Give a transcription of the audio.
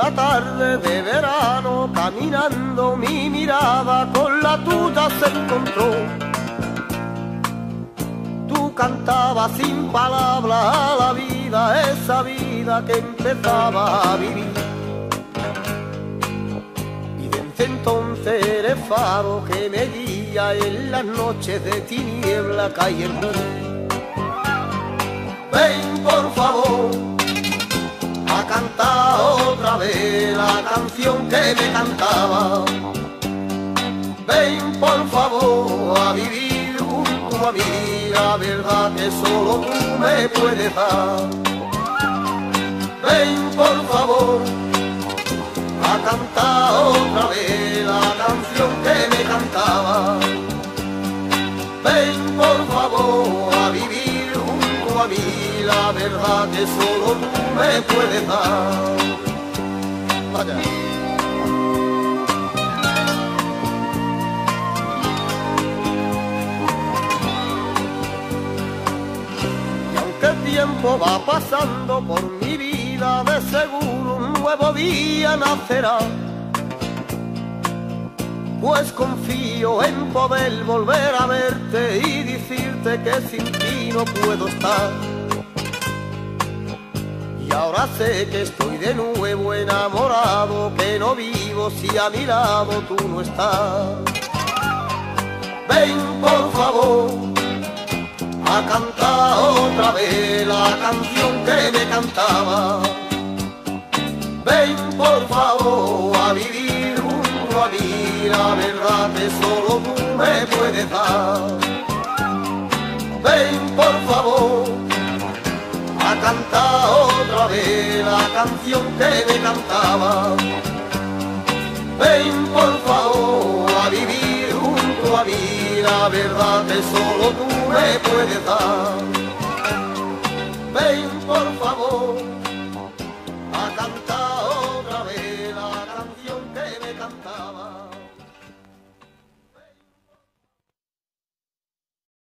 una tarde de verano, caminando mi mirada con la tuya se encontró. Tú cantabas sin palabras a la vida, esa vida que empezaba a vivir. Y desde entonces eres faro que me guía en las noches de tiniebla que hay en mí. Ven por favor a cantar otra vez la canción que me cantaba. Ven por favor a vivir junto a mí la verdad que solo tú me puedes dar. Ven por favor a cantar otra vez la canción que me cantaba. Ven por favor a vivir junto a mí la verdad que solo tú me puedes dar. Vaya. Y aunque el tiempo va pasando por mi vida, de seguro un nuevo día nacerá. Pues confío en poder volver a verte y decirte que sin ti no puedo estar. Y ahora sé que estoy de nuevo enamorado, que no vivo si a mi lado tú no estás. Ven por favor a cantar otra vez la canción que me cantaba. Ven por favor a vivir junto a mí la verdad que solo tú me puedes dar. Ven por favor a cantar otra vez la canción que me cantaba. Ven por favor a vivir junto a mí la verdad que solo tú me puedes dar. Ven por favor a cantar